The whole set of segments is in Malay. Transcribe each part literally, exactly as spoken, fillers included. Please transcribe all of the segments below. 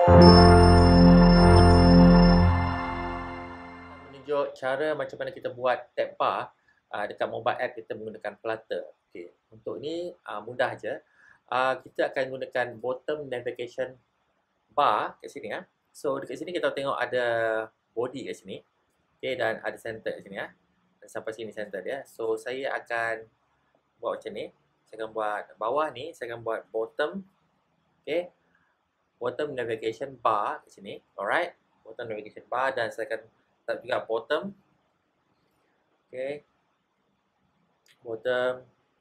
Menunjuk cara macam mana kita buat tab bar uh, dekat mobile app kita menggunakan Flutter. Okey, untuk ni uh, mudah je. Uh, kita akan gunakan bottom navigation bar kat sini ya. So dekat sini kita tengok ada body kat sini. Okey, dan ada center kat sini ya. Dan sampai sini center dia. So saya akan buat macam ni. Saya akan buat bawah ni, saya akan buat bottom. Okey. Bottom navigation bar kat sini. Alright. Bottom navigation bar, dan saya akan letak juga bottom. Okey. Bottom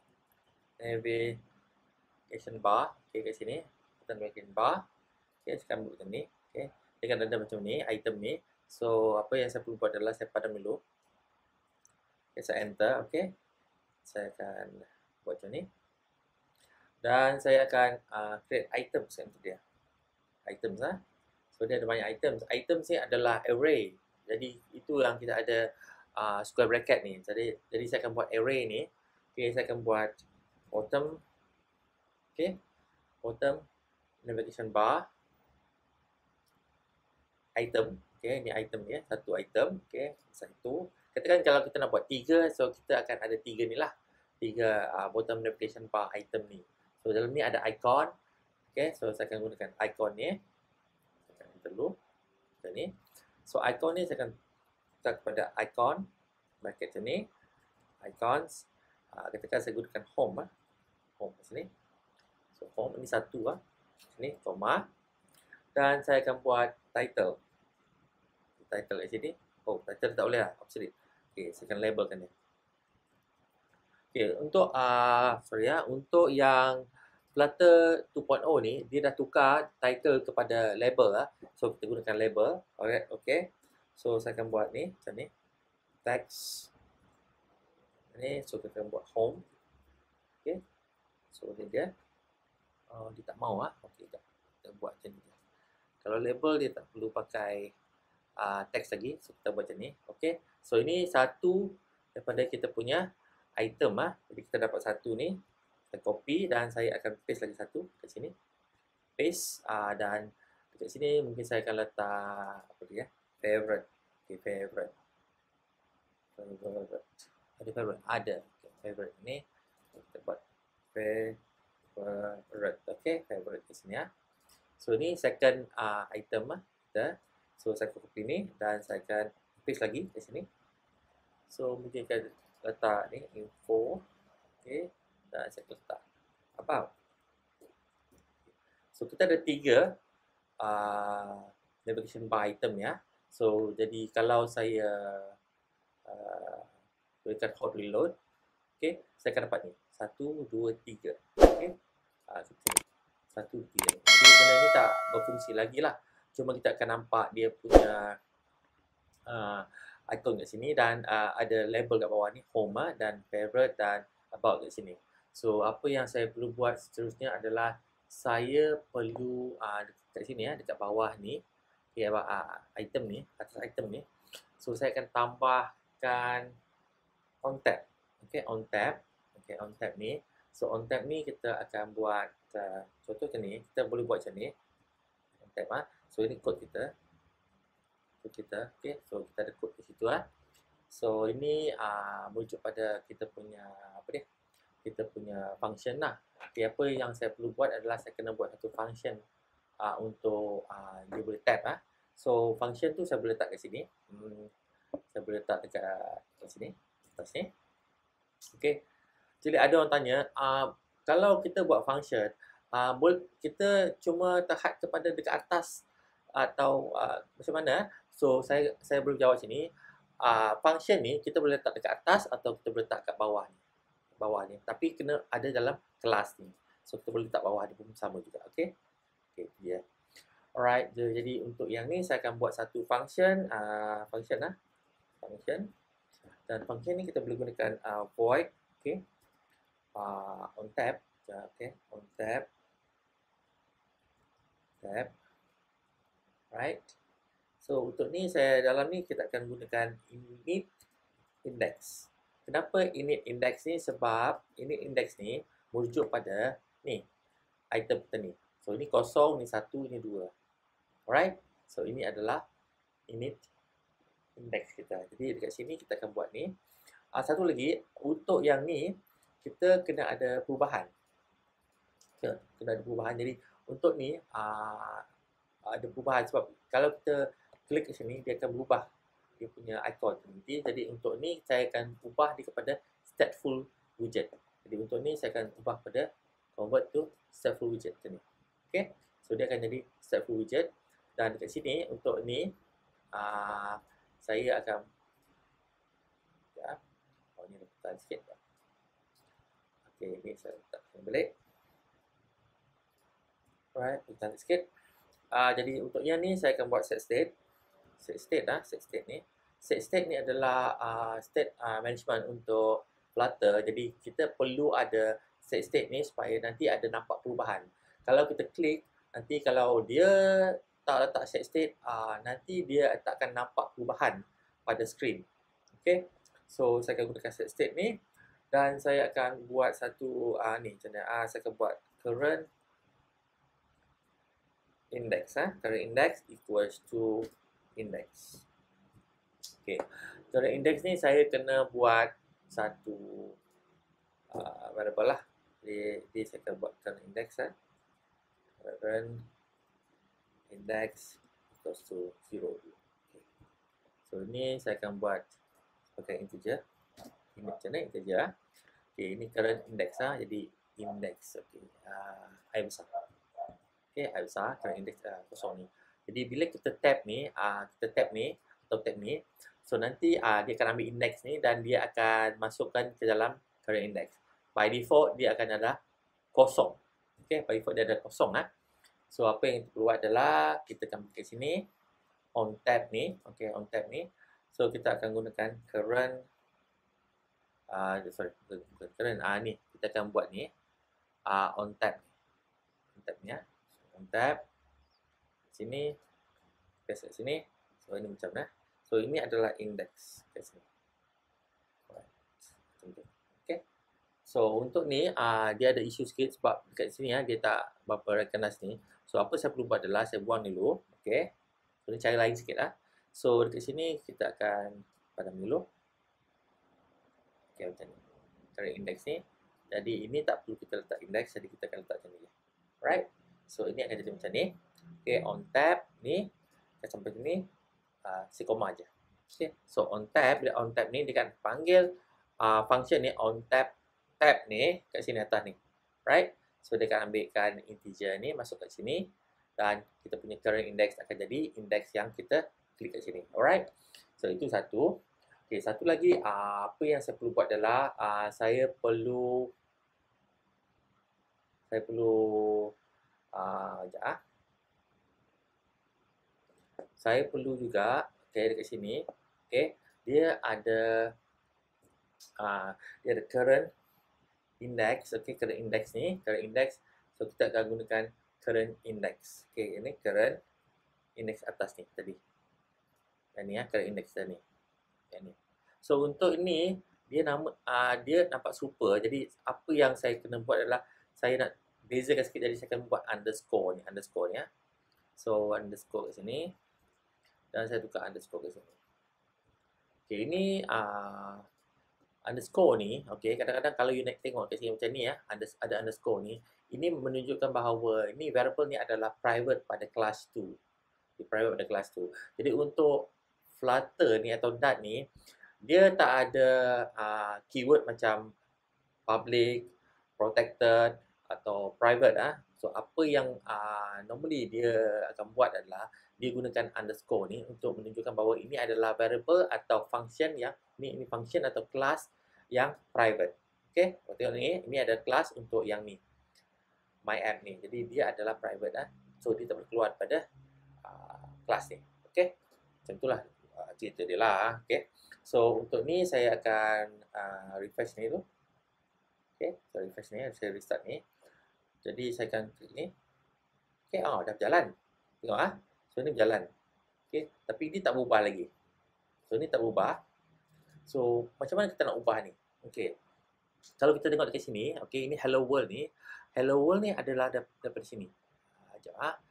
navigation bar. Okey, kat sini. Bottom navigation bar. Okey, saya akan buat macam ni. Okey. Dia akan ada macam ni, item ni. So, apa yang saya perlu buat adalah saya padam dulu. Okay, saya enter, okey. Saya akan buat macam ni. Dan saya akan uh, create items untuk dia. Items lah. So, dia ada banyak items. Items ni adalah array. Jadi, itu yang kita ada uh, square bracket ni. Jadi, jadi saya akan buat array ni. Okey, saya akan buat bottom. Okey. Bottom navigation bar. Item. Okey, ni item ni ya. Satu item. Okey, satu. Katakan kalau kita nak buat tiga, so kita akan ada tiga ni lah. Tiga uh, bottom navigation bar item ni. So, dalam ni ada icon. Okey, so saya akan gunakan icon ni. Saya akan enter dulu. Macam ni. So, icon ni saya akan letak kepada icon. Bracket macam ni. Icons. Uh, katakan saya gunakan home lah. Home kat sini. So, home ni satu lah. Sini, comma. Dan saya akan buat title. Title kat sini. Oh, title tak boleh lah. Obsolete. Okay, saya akan labelkan dia. Okay, untuk, uh, sorry ya. Untuk yang Flutter dua titik kosong ni, dia dah tukar title kepada label lah. So, kita gunakan label. Alright, okay. So, saya akan buat ni. Macam ni. Text. Ni, so kita akan buat home. Okay. So, ni dia. Uh, dia tak mau lah. Okay, tak. Kita buat macam ni. Kalau label, dia tak perlu pakai Uh, teks lagi, so kita buat macam ni. Okey, so ini satu daripada kita punya item ah. Jadi kita dapat satu ni, saya copy dan saya akan paste lagi satu kat sini. Paste uh, dan dekat sini mungkin saya akan letak apa dia? Favorite. Okey, favorite. Favorite. Ada favorite? Ada. Okay, favorite ni kita buat favorite. Okey, favorite di sini ya. So ini second uh, item ah kita. So, saya akan copy ni dan saya akan paste lagi di sini. So, mungkin kita letak ni, info. Okay. Dan saya letak about. So, kita ada tiga uh, navigation bar item ya. So, jadi kalau saya uh, berikan hot reload, okay, saya akan dapat ni. Satu, dua, tiga. Okay. Uh, Satu, tiga. Jadi, benda ni tak berfungsi lagi lah. Cuma kita akan nampak dia punya uh, icon kat sini dan uh, ada label kat bawah ni, home uh, dan favorite dan about kat sini. So, apa yang saya perlu buat seterusnya adalah saya perlu uh, dekat sini ya, dekat bawah ni, okay, uh, item ni, atas item ni. So, saya akan tambahkan on tab. Okay, on tab. Okay, on tab ni. So, on tab ni kita akan buat uh, contoh macam ni, kita boleh buat macam ni. On tab ah. So, ini kod kita. Kod kita. Okay. So, kita ada kod di situ lah. So, ini uh, merujuk pada kita punya, apa dia? Kita punya function lah. Okay, apa yang saya perlu buat adalah saya kena buat satu function uh, untuk uh, dia boleh tab lah. So, function tu saya boleh letak kat sini. Hmm, saya boleh letak dekat kat sini. Atas ni. Okay. Jadi, ada orang tanya, uh, kalau kita buat function, uh, kita cuma terhad kepada dekat atas atau uh, macam mana? So saya saya boleh jawab sini. Uh, function ni kita boleh letak dekat atas atau kita boleh letak kat bawah ni. Bawah ni. Tapi kena ada dalam kelas ni. So kita boleh letak bawah ni pun sama juga. Okey. Okey, dia. Alright. Jadi untuk yang ni saya akan buat satu function, uh, function lah. Function. Dan function ni kita boleh gunakan uh, void. Okey. Uh, on tab. Okey, on tab. Tab. Right. So, untuk ni saya dalam ni kita akan gunakan init index. Kenapa init index ni? Sebab init index ni merujuk pada ni item kita ni. So, ini kosong, ni satu, ini dua. Alright, so ini adalah init index kita. Jadi dekat sini kita akan buat ni. Uh, satu lagi, untuk yang ni kita kena ada perubahan. Ya, kena ada perubahan. Jadi untuk ni uh, ada perubahan sebab kalau kita klik ke sini dia akan berubah dia punya icon nanti. Jadi untuk ni saya akan ubah dia kepada stateful widget. Jadi untuk ni saya akan ubah pada convert to stateful widget macam ni. Okay, so dia akan jadi stateful widget. Dan dekat sini untuk ni uh, saya akan ya, oh ni letak sikit. Okay, ni saya letak balik. Alright, letak sikit. Uh, jadi untuk yang ni saya akan buat set state. Set state lah, set state ni. Set state ni adalah uh, state uh, management untuk Flutter. Jadi kita perlu ada set state ni supaya nanti ada nampak perubahan. Kalau kita klik, nanti kalau dia tak letak set state, uh, nanti dia tak akan nampak perubahan pada screen. Okay, so saya akan gunakan set state ni dan saya akan buat satu uh, ni macam mana? Uh, saya akan buat current index, eh? current index equals to index. Okay, current index ni saya kena buat satu uh, variable lah. Jadi, jadi saya akan buat current index, eh? current index equals to zero. Okay. So ini saya akan buat sebagai integer. Ini macam ni integer. Okay, ini current index lah. Jadi index. Okay, uh, I besar. Okay, I besar, current index uh, kosong ni. Jadi bila kita tab ni, uh, kita tab ni atau tab ni, so nanti uh, dia akan ambil index ni dan dia akan masukkan ke dalam current index. By default dia akan ada kosong. Okay, by default dia ada kosong lah. So apa yang kita perlu buat adalah kita akan pakai sini on tab ni, okay, on tab ni. So kita akan gunakan current, uh, sorry, bukan current, ah uh, ni kita akan buat ni uh, on tab, on tab ni ya. On tab sini, paste kat sini. So ini macam mana? So ini adalah index kat sini. Okay. So untuk ni uh, dia ada isu sikit sebab dekat sini ya dia tak berapa recognize ni. So apa saya perlu buat adalah saya buang dulu. Okay. So ni cara lain sikit lah. So dekat sini kita akan padam dulu. Okay, macam ni. Cara index ni. Jadi ini tak perlu kita letak index, jadi kita akan letak macam ni. Right. So ini akan jadi macam ni. Okay, on tab ni kita sampai sini uh, si koma aja. Okay, so on tab, dia on tab ni dia akan panggil uh, function ni on tab tab ni kat sini atas ni. Right? So dia akan ambilkan integer ni masuk kat sini dan kita punya current index akan jadi index yang kita klik kat sini. Alright? So itu satu. Okay, satu lagi uh, apa yang saya perlu buat adalah uh, saya perlu saya perlu Uh, sekejap, ah. Saya perlu juga, okay, dekat sini, okay, dia ada uh, dia ada current index, okay, current index ni, current index, so kita akan gunakan current index, okay, ini current index atas ni tadi, yang ni ya, current index tadi, yang ni. So untuk ini dia nama uh, dia nampak serupa, jadi apa yang saya kena buat adalah saya nak bezakan sikit, jadi saya akan buat underscore ni, underscore ni ya. So underscore kat sini dan saya tukar underscore kat sini. Okey, ini uh, underscore ni, okey, kadang-kadang kalau you nak tengok kat sini macam ni ya, ada underscore ni, ini menunjukkan bahawa ini variable ni adalah private pada class two. Di private pada class two. Jadi untuk Flutter ni atau Dart ni, dia tak ada uh, keyword macam public, protected atau private ah. So apa yang uh, normally dia akan buat adalah dia gunakan underscore ni untuk menunjukkan bahawa ini adalah variable atau function yang ni ini function atau class yang private. Okey, tengok ni, ini ada class untuk yang ni. My app ni. Jadi dia adalah private ah. So dia tak boleh keluar pada uh, class ni. Okey. Macam itulah uh, cerita dia lah. Okey. So untuk ni saya akan uh, refresh ni dulu. Okey, so refresh ni, saya restart ni. Jadi saya akan klik ni. Okey, oh dah berjalan. Tengok ah. So ni berjalan. Okey, tapi ini tak berubah lagi. So ni tak berubah. So macam mana kita nak ubah ni? Okey. Kalau kita tengok dekat sini, okey, ini hello world ni. Hello world ni adalah daripada sini. Sekejap ah.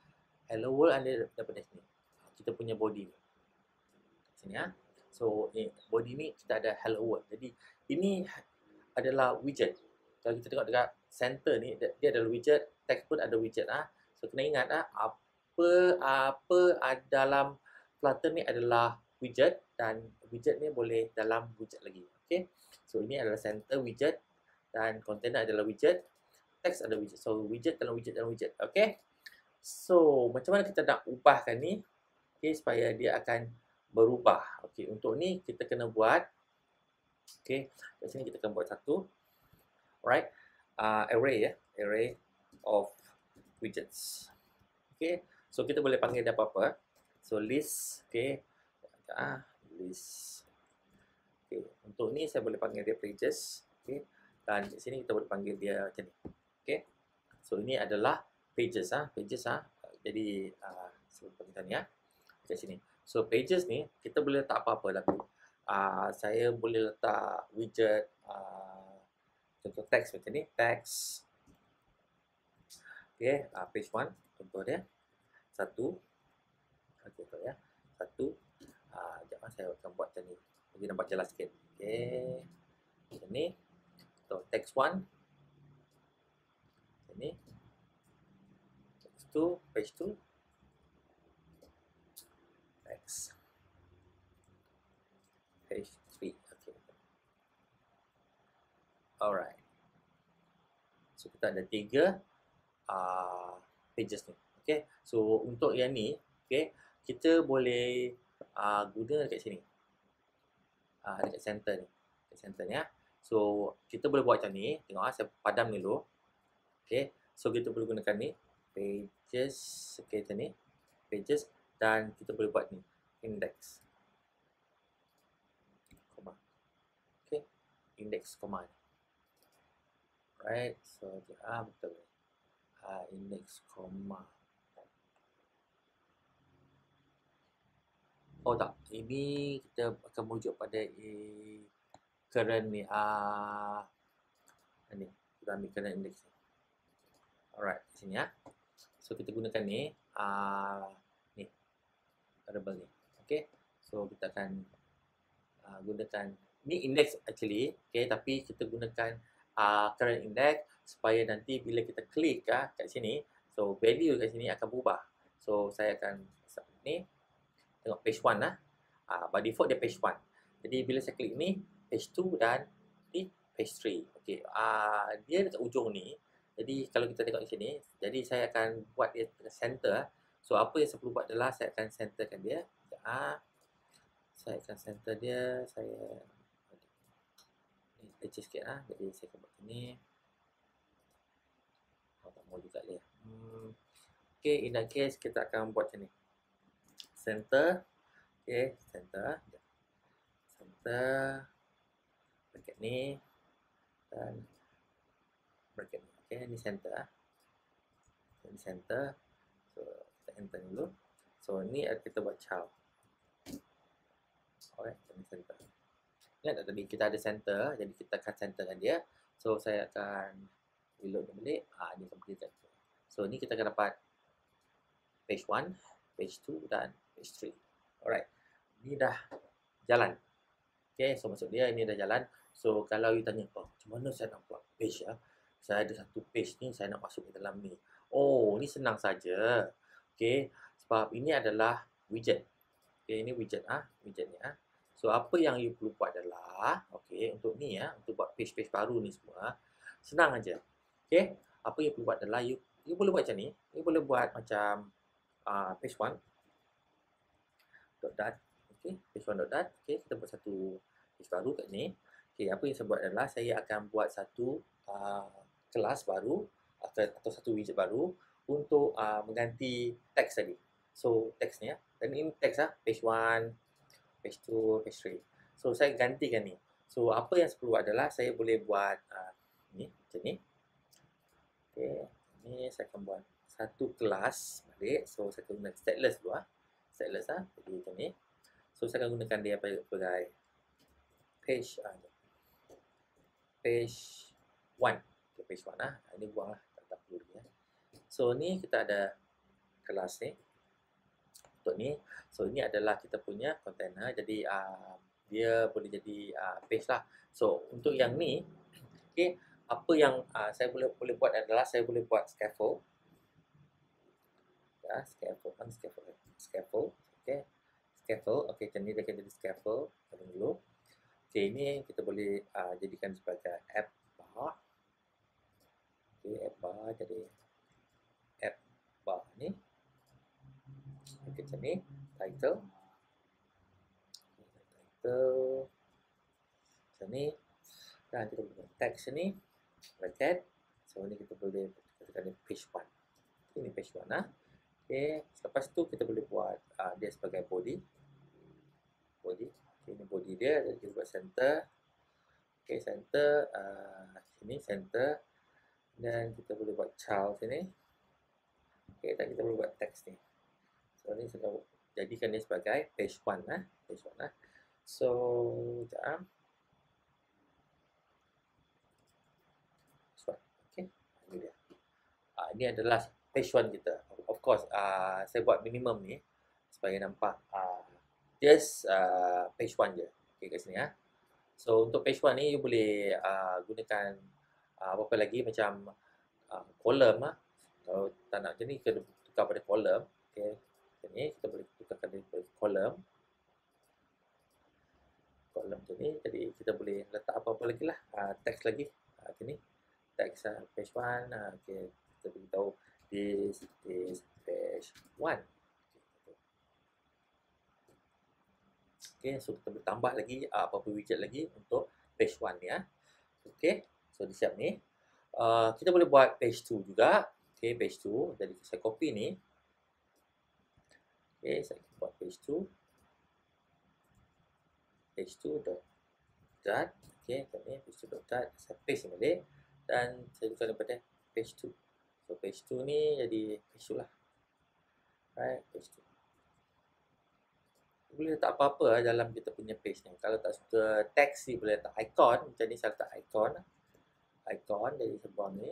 hello world ada daripada sini. Kita punya body ni. Sini ya. So, eh, body ni kita ada hello world. Jadi, ini adalah widget. Kalau kita tengok dekat center ni, dia adalah widget. Text pun ada widget. Ah. So, kena ingat ah, apa apa dalam Flutter ni adalah widget dan widget ni boleh dalam widget lagi. Okay. So, ini adalah center widget dan container adalah widget. Text ada widget. So, widget dalam widget dalam widget. Okay. So, macam mana kita nak ubahkan ni? Okay, supaya dia akan berubah. Okey, untuk ni kita kena buat, okey, kat sini kita akan buat satu, alright, uh, array ya, array of widgets. Okey, so kita boleh panggil dia apa-apa. So list, okey, ah list. Okey, untuk ni saya boleh panggil dia pages, okey, dan di sini kita boleh panggil dia macam ni. Okey, so ini adalah pages ah, pages ah. Jadi uh, sebelum kita ni ya, kat sini. So, pages ni, kita boleh letak apa-apa dalam tu. Uh, saya boleh letak widget, uh, contoh teks macam ni, teks. Okay, uh, page one, contoh dia. Satu. Okay, contoh ya. Satu. Uh, sekejap, saya akan buat macam ni. Jadi nampak jelas sikit. Okay. Macam ni. So, text one. Macam ni. Text two, page two. Page three. Okay. Alright. So kita ada tiga uh, pages ni. Okay. So untuk yang ni, okay, kita boleh uh, guna dekat sini. Uh, dekat center ni. Dekat center ni ya. So kita boleh buat macam ni. Tengok ah, saya padam ni dulu. Okay. So kita boleh gunakan ni. Pages. Okay, macam ni. Pages. Dan kita boleh buat ni. Index. Koma. Okay. Index koma ni. Right. So, ah, betul. Ah, index koma. Oh tak. Ini kita akan merujuk pada eh, current ni. Ah, ni. Kita ambil current index ni. Alright. Sini ya. So, kita gunakan ni. Ah, ni. Variable ni. Okay. So, kita akan uh, gunakan. Ni index actually. Okay. Tapi kita gunakan uh, current index. Supaya nanti bila kita klik uh, kat sini. So, value kat sini akan berubah. So, saya akan ni. Tengok page one lah. Uh, by default dia page one. Jadi, bila saya klik ni. Page two dan ni page three. Okay. Uh, dia dekat ujung ni. Jadi, kalau kita tengok di sini. Jadi, saya akan buat dia center. So, apa yang saya perlu buat adalah saya akan centerkan dia. Ah, saya akan center dia. Saya ni leceh sikit ah. Jadi saya akan buat ni. Oh, tak mau juga dia. Hmm. Okay, in that case kita akan buat macam ni. Center. Okay, center. Center. Bracket ni. Dan bracket ni. Okay, ni center. Ini center. So, enter dulu. So, ni kita buat child. Alright, ini center. Ingat tak tadi kita ada center, jadi kita akan centerkan dia. So, saya akan reload dia balik. Ah, ni akan pergi kat situ. So, ni kita akan dapat page one, page two dan page three. Alright. Ni dah jalan. Okay, so maksud dia ini dah jalan. So, kalau you tanya, oh, macam mana saya nak buat page ya? Saya ada satu page ni, saya nak masuk ke dalam ni. Oh, ni senang saja. Okay, sebab ini adalah widget. Okay, ini widget ah, widget ni ah. So apa yang you perlu buat adalah, okay, untuk ni ya, untuk buat page-page baru ni semua, senang aja. Okay, apa yang perlu buat adalah you, you boleh buat macam ni. You boleh buat macam uh, page one dot dot. Okay, page one dot dot. Okay, kita buat satu page baru kat ni. Okay, apa yang saya buat adalah saya akan buat satu uh, kelas baru atau, atau satu widget baru untuk uh, mengganti teks tadi. So, teks ni ya. Dan ini teks lah. Page one, page two, page three. So, saya gantikan ni. So, apa yang saya perlu adalah saya boleh buat uh, ni, macam ni. Okay. Ni saya akan buat satu kelas balik. So, saya akan guna stateless dulu lah. Stateless lah. Jadi, macam ni. So, saya akan gunakan dia sebagai page uh, page one. Okay, page one lah. Ini buang lah. Tak perlu ni ya. So, ni kita ada kelas ni. Untuk ni, so ini adalah kita punya container. Jadi uh, dia boleh jadi uh, page lah. So untuk yang ni, okay, apa yang uh, saya boleh boleh buat adalah saya boleh buat scaffold. Ya, scaffold kan scaffold. Scaffold, okay. Scaffold, okay, macam ni dia akan jadi scaffold. Kita dulu. Okay, ini kita boleh uh, jadikan sebagai app bar. Okay, app bar jadi app bar ni. Okay, macam ni. Title. Title. Macam ni. Dan kita boleh buat text ni. Bracket. So, ni kita boleh katakan page one. Ini page one lah. Okay, selepas tu kita boleh buat uh, dia sebagai body. Body. Okay, ini body dia. Jadi kita buat center. Okay, center. Uh, sini center. Dan kita boleh buat child sini. Okay, dan kita boleh buat text ni. So, ni saya jadikan dia sebagai page one lah. Page one lah. So, sekejap. Okay, ini dia. Uh, ini adalah page one kita. Of course, uh, saya buat minimum ni supaya nampak uh, just uh, page one je. Okay, kat sini ya. So, untuk page one ni, you boleh uh, gunakan uh, apa-apa lagi macam uh, column lah. Kalau tak nak macam ni, kita tukar pada column. Okay. Macam ni, kita boleh tukarkan dia pada column. Column macam ni. Jadi, kita boleh letak apa-apa lagi lah. Uh, text lagi. Uh, macam ni. Text uh, page one. Uh, okay. Kita beritahu this is page one. Okay, so kita boleh tambah lagi uh, apa-apa widget lagi untuk page one ni ya. Okay, so di siap ni. Uh, kita boleh buat page two juga. Okay, page two. Jadi saya copy ni. Okay, saya buat page two. Page two dot dot. Okay, ni page two dot dot. Saya paste ni balik. Dan saya tukar daripada page two. So, page two ni jadi page two lah. Right, page two. Boleh letak apa-apa dalam kita punya page ni. Kalau tak suka teks ni, boleh letak icon. Macam ni saya letak icon. Icon, jadi saya buang ni.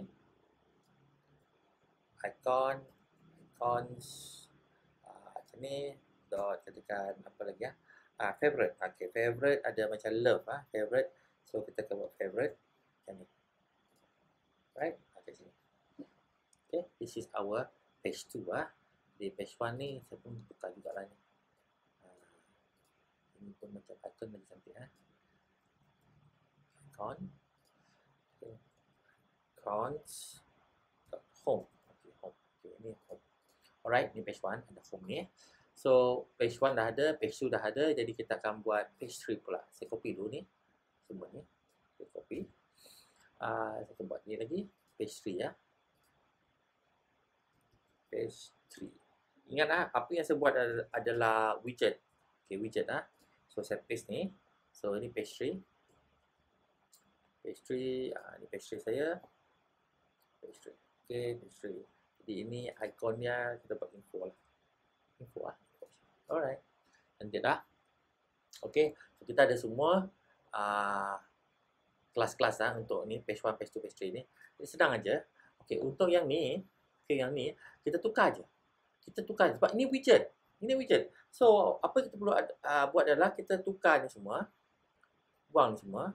Icon. Icons. Uh, macam ni. Dot, katakan apa lagi ya. Ah, favorite. Okay, favorite ada macam love. Ah, favorite. So, kita akan buat favorite. Macam ni. Right, okay, sini. Okay, this is our page two ah. Di page one ni saya pun tukar juga lah ni. Uh, ini pun macam icon lagi cantik ah. Icon. Okay. Icons. Home. Okay, home. Okay, ini home. Alright, ni page one ada home ni. So page one dah ada, page two dah ada. Jadi kita akan buat page three pula. Saya copy dulu ni. Semua ni. Saya copy. Uh, saya akan buat ni lagi. Page three ya. Page three. Ingat ah, apa yang saya buat adalah widget. Okay, widget ah. So saya paste ni. So ini page three. Page three, ah ini page three saya. Page three. Okay, page three. Jadi ini ikonnya kita buat info lah. Info ah. Alright. Nanti dah. Okay, so kita ada semua uh, kelas-kelas ah untuk ni page one, page two, page three ni. Jadi senang aja. Okay, untuk yang ni, okay, yang ni kita tukar aja. Kita tukar sebab ini widget. Ini widget. So, apa kita perlu uh, buat adalah kita tukar ni semua. Buang ni semua.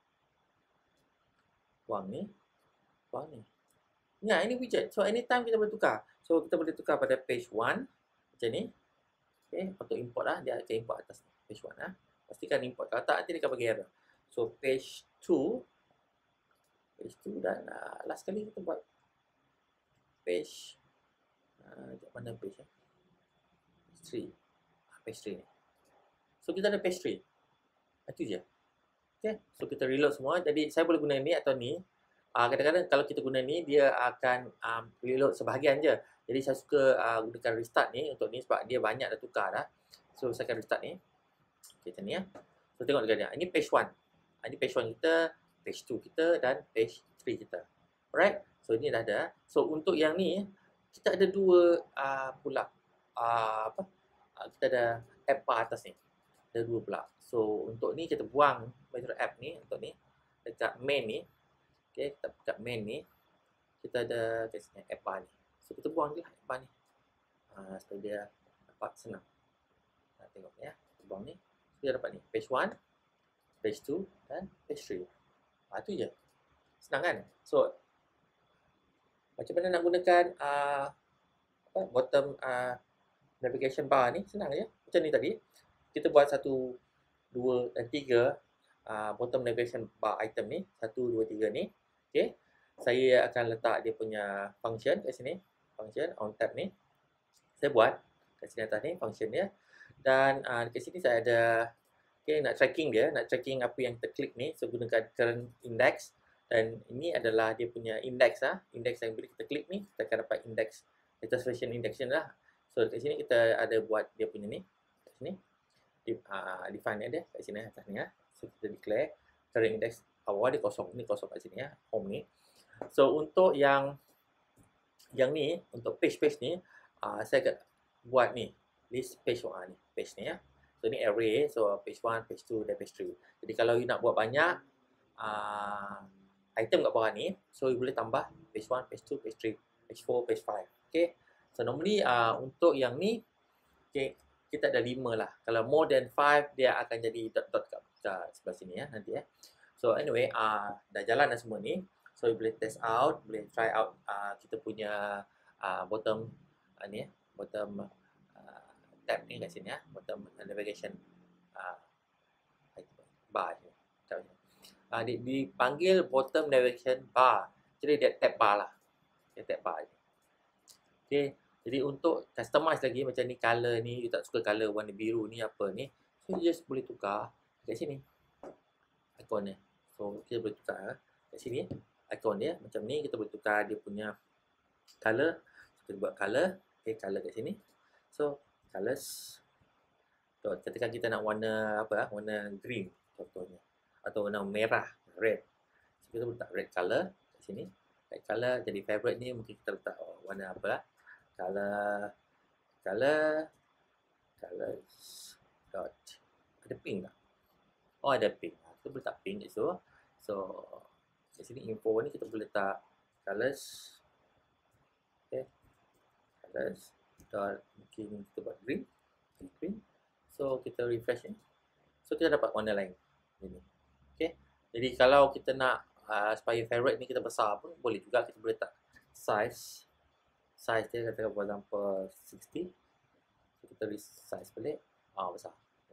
Buang ni. Buang ni. Ingat, ini widget. So, anytime kita boleh tukar. So, kita boleh tukar pada page one. Macam ni. Okay, untuk import lah. Dia akan import atas page one lah. Pastikan import. Kalau tak, nanti dia akan bagi error. So, page two. Page two dan uh, last kali kita buat page. Uh, mana page ya? Page three. Page three ni. So, kita ada page three. Itu je. Okay. So, kita reload semua. Jadi, saya boleh guna ni atau ni. Kadang-kadang uh, kalau kita guna ni, dia akan um, reload sebahagian je. Jadi, saya suka uh, gunakan restart ni untuk ni sebab dia banyak dah tukar dah. So, saya akan restart ni. Okay, macam ni ya. So, tengok dekat dia. Ini page one. Ini page one kita, page two kita dan page three kita. Alright. So, ini dah ada. So, untuk yang ni, kita ada dua uh, pula. Uh, apa? Uh, kita ada app bar atas ni. Ada dua pula. So, untuk ni kita buang metro app ni. Untuk ni. Dekat main ni. Okay, kita dekat main ni. Kita ada kat sini app bar ni. So, kita buang je lah app bar ni. uh, supaya dia dapat senang. Nah, tengok ya, kita buang ni. Dia dapat ni, page one, page two, dan page three. Ah, tu je. Senang kan? So, macam mana nak gunakan uh, apa, bottom uh, navigation bar ni? Senang je. Macam ni tadi. Kita buat satu, dua, dan tiga uh, bottom navigation bar item ni. Satu, dua, tiga ni. Okay. Saya akan letak dia punya function kat sini. Function on tab ni. Saya buat kat sini atas ni function dia. Dan uh, dekat sini saya ada, okay, nak tracking dia, nak tracking apa yang kita klik ni. So, gunakan current index. Dan ini adalah dia punya index lah. Index yang bila kita klik ni, kita akan dapat index, latest version index lah. So, dekat sini kita ada buat dia punya ni. Kat sini. Di, uh, define dia kat sini atas ni ya. So, kita declare current index awal dia kosong. Ni kosong kat sini ya. Home ni. So, untuk yang yang ni, untuk page-page ni, uh, saya akan buat ni. List page one ni. Page ni ya. So, ni array. So, page one, page two, dan page three. Jadi, kalau you nak buat banyak uh, item kat bawah ni, so you boleh tambah page one, page two, page three, page four, page five. Okay. So, normally uh, untuk yang ni, okay, kita ada lima lah. Kalau more than five, dia akan jadi dot-dot kat, kat sebelah sini ya, nanti ya. So, anyway, uh, dah jalan dah semua ni. So, you boleh test out, boleh try out uh, kita punya uh, bottom uh, ni ya, bottom uh, tab ni kat sini ya, bottom navigation uh, bar ni. Uh, dipanggil bottom navigation bar. Jadi dia tab bar lah. Dia tab bar je. Okay. Jadi untuk customize lagi macam ni color ni, you tak suka color warna biru ni apa ni, so you just boleh tukar kat sini. Ikon dia. So kita boleh tukar kat sini. Ikon dia macam ni, kita boleh tukar dia punya color. So, kita buat color. Okay, color kat sini. So colors. So, katakan kita nak warna apa? Warna green contohnya. Atau warna merah, red. So, kita letak red color kat sini. Red color jadi favorite ni mungkin kita letak oh, warna apa lah. Color, color, colors, dot. Ada pink tak? Oh, ada pink. Kita boleh letak pink kat situ. So, kat sini info ni kita boleh letak colors. Okay. Colors, dot. Mungkin kita buat green. Green. So, kita refresh ni. So, kita dapat warna lain. Ini. Okay. Jadi kalau kita nak uh, supaya favorite ni kita besar pun boleh juga, kita boleh letak size. Size dia katakan for example sixty. So, kita resize balik. Ah, besar.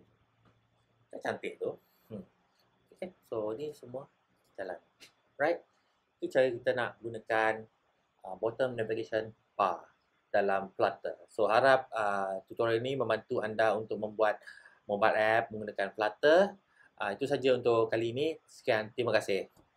Kan cantik tu. Hmm. Okay. So ni semua jalan. Right. Itu cara kita nak gunakan uh, bottom navigation bar dalam Flutter. So harap uh, tutorial ini membantu anda untuk membuat mobile app menggunakan Flutter. Uh, itu saja untuk kali ini. Sekian, terima kasih.